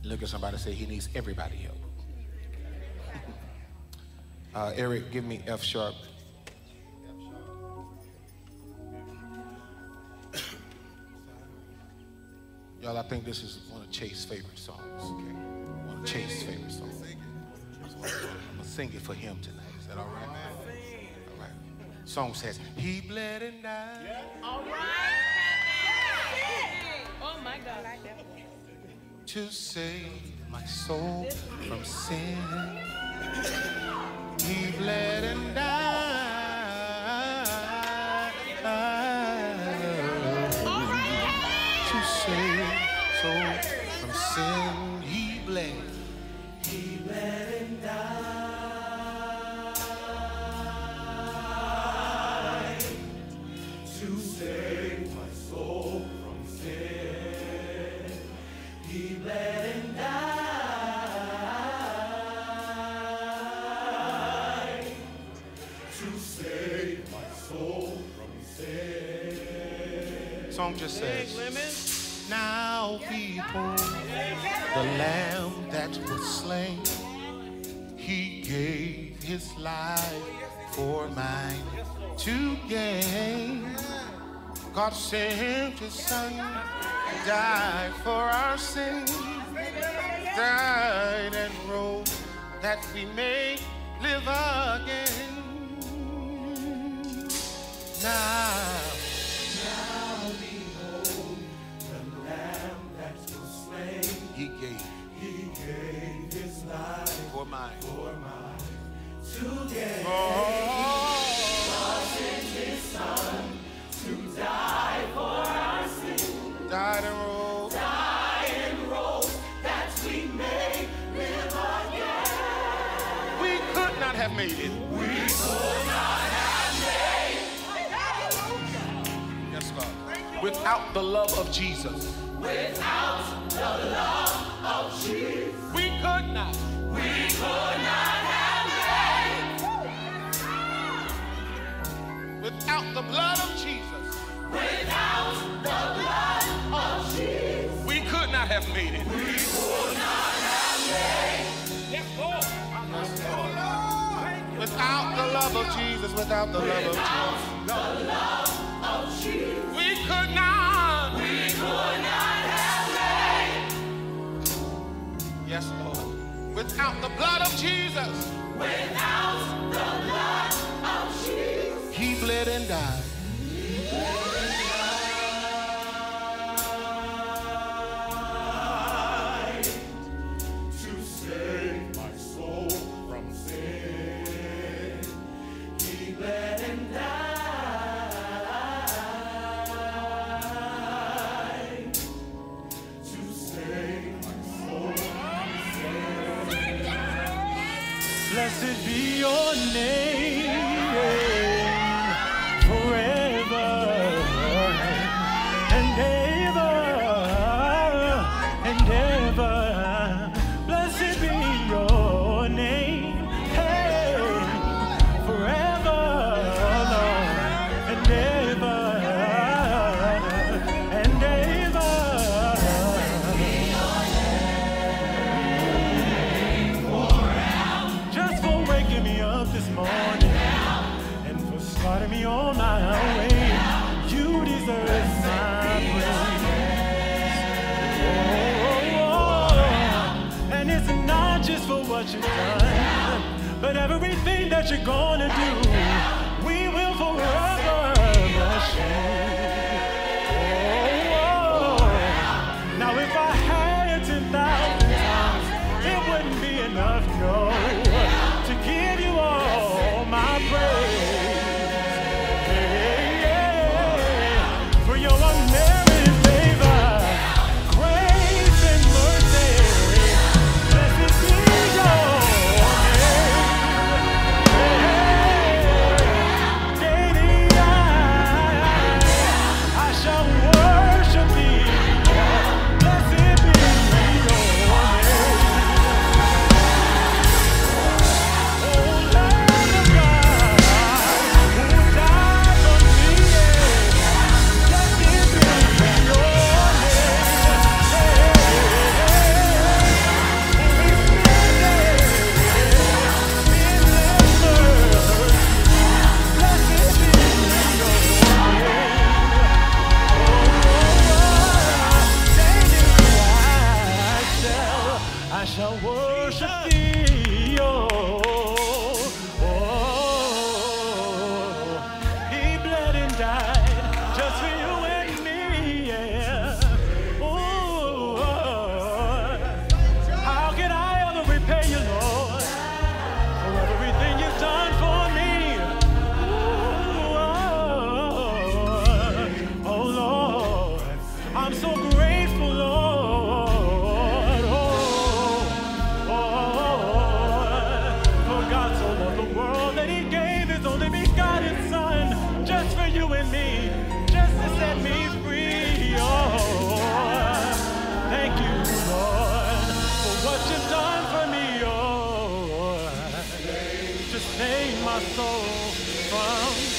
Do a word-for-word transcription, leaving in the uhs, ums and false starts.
Look at somebody and say, he needs everybody help. Uh, Eric, give me F sharp. Y'all, I think this is one of Chase's favorite songs. Okay? One of Chase's favorite songs. I'm going to sing it for him tonight. Is that all right? All right. Song says, he bled and died. Yeah. All right. Oh, my God. To save my soul from sin. He bled and died. To save soul from sin. He bled. He bled and died. To save my soul from sin. He bled and died to save my soul from sin. Song just says, now behold the Lamb that was slain. He gave his life for mine to gain. God sent his son, died for our sins, died and rose that we may live again. Now, now behold the Lamb that was slain. He gave, he gave his life for mine, for mine to gain. Oh, God sent his son to die for our sins. Died and rose. Died and rose that we may live again. We could not have made it. We could not have made it. Yes, God. Without the love of Jesus. Without the love of Jesus. We could not. We could not have made it. Without the blood of Jesus. Without the blood of Jesus, we could not have made it. We could not have made it. Yes, Lord. Without the love of Jesus, without the love of Jesus, the love of Jesus, we could not. We could not have made it. Yes, Lord. Without the blood of Jesus, without the blood of Jesus, he bled and died. Blessed be your name forever and ever and ever. Blessed be your name, hey, forever, Lord, and ever and ever. Just for waking me up this morning and for starting me on my way, you deserve my praise. Oh, oh, oh. And it's not just for what you've done, but everything that you're gonna do, we will forever worship. Oh, oh. Now if I had ten thousand tongues, it wouldn't be enough, no, to give you all my praise. Hey, yeah. For your unmerited favor, grace and mercy, blessed be your name. Daily I, I shall worship thee. Blessed be your name. shall worship thee. Oh, oh, he bled and died just for you and me. Yeah. Oh, how can I ever repay you, Lord, for everything you've done for me? Oh, oh Lord, I'm so grateful, Lord. Oh, oh, for God so loved the world that he gave his only begotten Son, just for you and me, just to set me free. Oh, thank you, Lord, for what you've done for me. Oh, to save my soul from